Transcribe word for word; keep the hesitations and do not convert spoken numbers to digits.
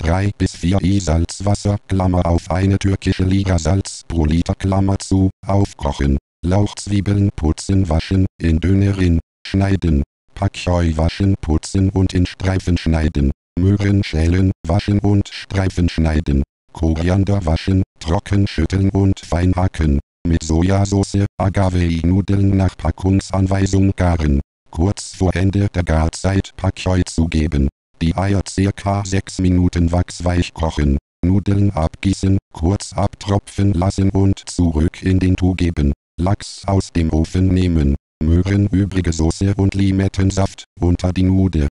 drei bis vier i Salzwasser, Klammer auf, eine türkische Liga Salz pro Liter, Klammer zu, aufkochen. Lauchzwiebeln putzen, waschen, in Dönerin schneiden. Pak-choi waschen, putzen und in Streifen schneiden. Möhren schälen, waschen und Streifen schneiden. Koriander waschen, trocken schütteln und fein hacken. Mit Sojasauce, Agave-Nudeln nach Packungsanweisung garen. Kurz vor Ende der Garzeit Pak-choi zugeben. Die Eier circa sechs Minuten wachsweich kochen. Nudeln abgießen, kurz abtropfen lassen und zurück in den Topf geben. Lachs aus dem Ofen nehmen. Möhren, übrige Soße und Limettensaft unter die Nude.